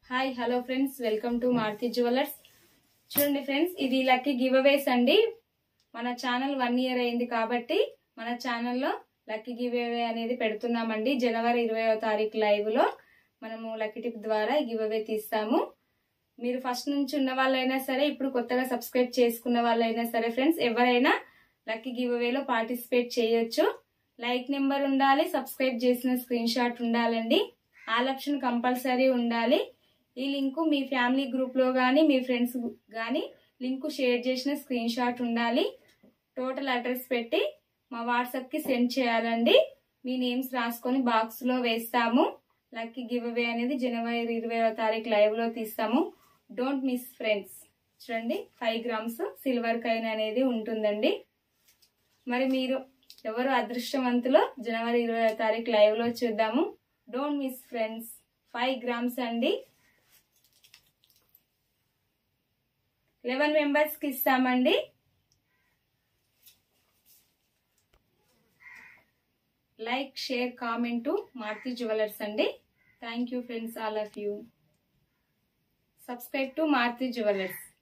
Hi hello friends, welcome to Maruti jewellers. చూడండి friends, ఇది lucky give aways అండి. మన ఛానల్ 1 year అయింది కాబట్టి మన ఛానల్లో లక్కీ గివ్ అవే అనేది పెడుతున్నామండి. జనవరి 20వ తారీఖు లైవ్ లో మనము లక్కీ టిప్ ద్వారా గివ్ అవే తీస్తాము. మీరు ఫస్ట్ నుంచి ఉన్న వాళ్ళైనా సరే, ఇప్పుడు కొత్తగా సబ్స్క్రైబ్ చేసుకున్న వాళ్ళైనా సరే ఫ్రెండ్స్, ఎవరైనా లక్కీ గివ్ అవేలో పార్టిసిపేట్ చేయొచ్చు. లైక్ నెంబర్ ఉండాలి, సబ్స్క్రైబ్ చేసిన స్క్రీన్ షాట్ ఉండాలండి, ఆల్ ఆప్షన్ కంపల్సరీ ఉండాలి. ఈ లింకు మీ ఫ్యామిలీ గ్రూప్ లో గానీ మీ ఫ్రెండ్స్ గానీ లింకు షేర్ చేసిన స్క్రీన్ షాట్ ఉండాలి. టోటల్ అడ్రస్ పెట్టి మా వాట్సాప్ కి సెండ్ చేయాలండి. మీ నేమ్స్ రాసుకొని బాక్స్ లో వేస్తాము. లక్కీ గివ్ అవే అనేది జనవరి 20వ తారీఖు లైవ్ లో తీస్తాము. Don't miss friends. చూడండి, 5 grams సిల్వర్ కాయిన్ అనేది ఉంటుందండి. మరి మీరు ఎవరు అదృష్టవంతులో జనవరి 20వ తారీఖు లైవ్ లో చూద్దాము. Don't miss friends. 5 grams అండి. 11 members కి ఇస్తామండి. Like, share, comment Maruti jewellers అండి. Thank you friends, all of you. Subscribe to Maruti jewellers.